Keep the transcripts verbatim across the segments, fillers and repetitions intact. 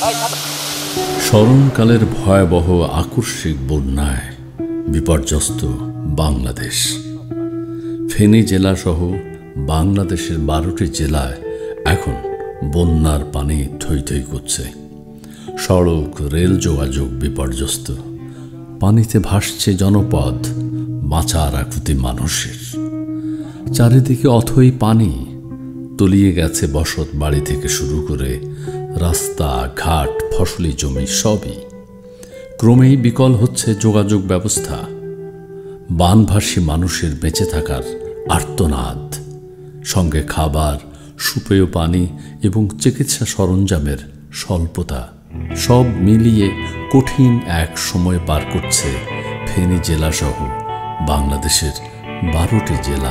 স্মরণকালের ভয়াবহ আকস্মিক বন্যায় বিপর্যস্ত বাংলাদেশ। ফেনী জেলাসহ বাংলাদেশের বারোটি জেলায় এখন বন্যার পানি থই থই করছে। সড়ক রেল যোগাযোগ বিপর্যস্ত, পানিতে ভাসছে জনপদ, বাঁচার আকুতি মানুষের। চারিদিকে অথই পানি, তলিয়ে গেছে বসত বাড়ি থেকে শুরু করে রাস্তা ঘাট, ফসলি জমি সবই। ক্রমেই বিকল হচ্ছে যোগাযোগ ব্যবস্থা। বানভাসী মানুষের বেঁচে থাকার আর্তনাদ, সঙ্গে খাবার, সুপেয় পানি এবং চিকিৎসা সরঞ্জামের স্বল্পতা, সব মিলিয়ে কঠিন এক সময় পার করছে ফেনী জেলাসহ বাংলাদেশের বারোটি জেলা।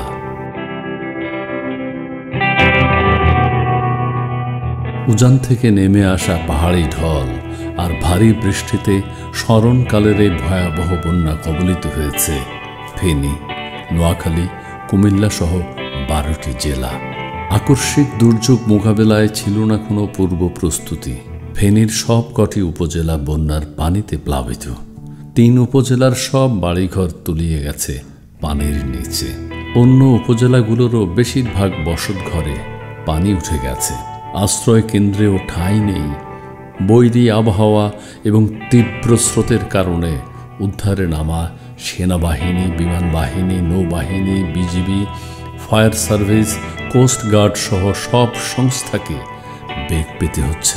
উজান থেকে নেমে আসা পাহাড়ি ঢল আর ভারী বৃষ্টিতে স্মরণকালের এই ভয়াবহ বন্যা কবলিত হয়েছে ফেনী, নোয়াখালী, কুমিল্লা সহ বারোটি জেলা। আকস্মিক দুর্যোগ মোকাবেলায় ছিল না কোনো পূর্ব প্রস্তুতি। ফেনীর সব কটি উপজেলা বন্যার পানিতে প্লাবিত। তিন উপজেলার সব বাড়িঘর তলিয়ে গেছে পানির নিচে। অন্য উপজেলাগুলোরও বেশিরভাগ বসত ঘরে পানি উঠে গেছে। আশ্রয় কেন্দ্রেও ঠাঁই নেই। বৈরী আবহাওয়া এবং তীব্র স্রোতের কারণে উদ্ধারে নামা সেনাবাহিনী, বিমান বাহিনী, নৌবাহিনী, বিজিবি, ফায়ার সার্ভিস, কোস্টগার্ড সহ সব সংস্থাকে বেগ পেতে হচ্ছে।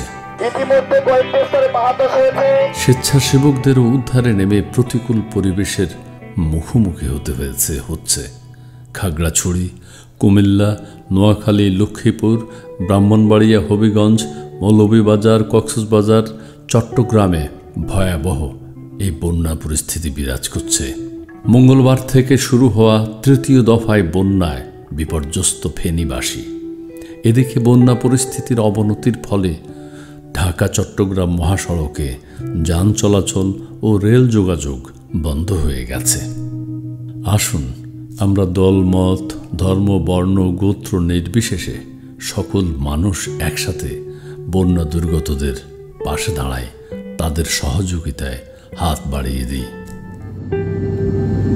স্বেচ্ছাসেবকদেরও উদ্ধারে নেমে প্রতিকূল পরিবেশের মুখোমুখি হতে হয়েছে হচ্ছে খাগড়াছড়ি, কুমিল্লা, নোয়াখালী, লক্ষ্মীপুর, ব্রাহ্মণবাড়িয়া, হবিগঞ্জ, মৌলভীবাজার, কক্সবাজার, চট্টগ্রামে ভয়াবহ এই বন্যা পরিস্থিতি বিরাজ করছে। মঙ্গলবার থেকে শুরু হওয়া তৃতীয় দফায় বন্যায় বিপর্যস্ত ফেনীবাসী। এদিকে বন্যা পরিস্থিতির অবনতির ফলে ঢাকা চট্টগ্রাম মহাসড়কে যান চলাচল ও রেল যোগাযোগ বন্ধ হয়ে গেছে। আসুন আমরা দলমত, ধর্ম, বর্ণ, গোত্র নির্বিশেষে সকল মানুষ একসাথে বন্যা দুর্গতদের পাশে দাঁড়ায়, তাদের সহযোগিতায় হাত বাড়িয়ে দিই।